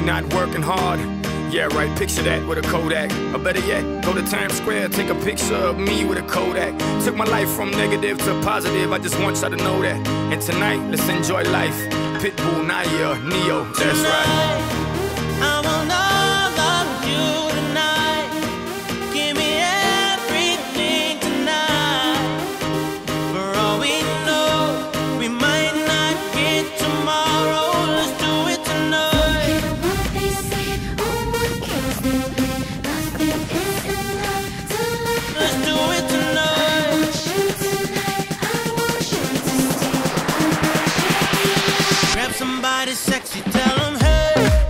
not working hard. Yeah, right, picture that with a Kodak. Or better yet, go to Times Square, take a picture of me with a Kodak. Took my life from negative to positive, I just want y'all to know that. And tonight, let's enjoy life. Pitbull, Naya, Neo, that's right. I want all of you tonight. Give me everything tonight. For all we know, we might not get tomorrow. Let's do it tonight. Let's do it tonight. Grab somebody sexy, tell them hey.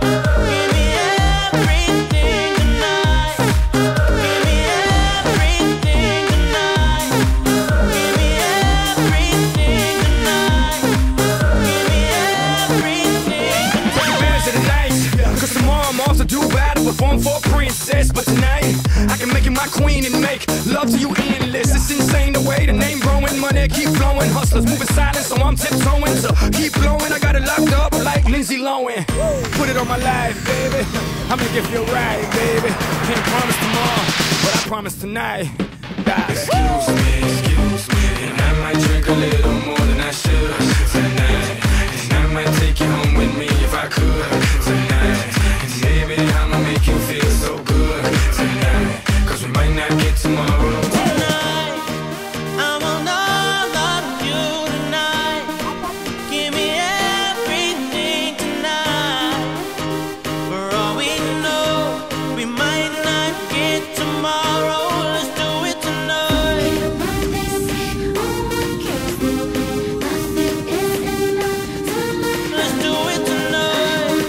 Do battle, perform for a princess. But tonight, I can make you my queen and make love to you endless. It's insane the way the name growing, money keep flowing. Hustlers moving silent, so I'm tiptoeing. So keep blowing, I got it locked up like Lindsay Lohan. Put it on my life, baby. I make it feel right, baby. Can't promise tomorrow, but I promise tonight. Excuse me, and I might drink a little more than I should tonight. And I might take you home with me if I could tonight. Baby, I'ma make you feel so good tonight, 'cause we might not get tomorrow. Tonight, I want all of you tonight. Give me everything tonight. For all we know, we might not get tomorrow. Let's do it tonight. Let's do it tonight.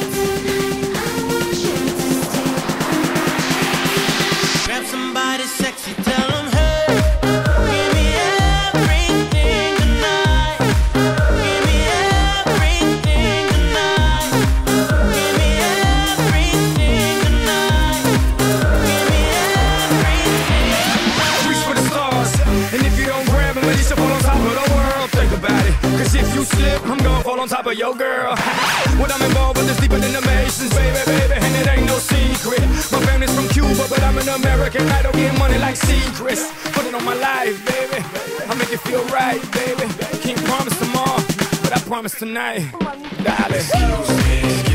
Grab somebody sexy, tell them hey. Give me everything tonight. Give me everything tonight. Give me everything tonight. Give me everything. Reach for the stars, and if you don't grab them, at least you fall on top of the world. Think about it, 'cause if you slip, I'm gonna fall on top of your girl. What I'm involved with is deeper than the Masons, baby, baby, and it ain't no secret. My family's from Cuba, but I'm an American. I don't get money like secrets. Put it on my life, baby. I make it feel right, baby. Can't promise tomorrow, but I promise tonight, darling. Excuse me.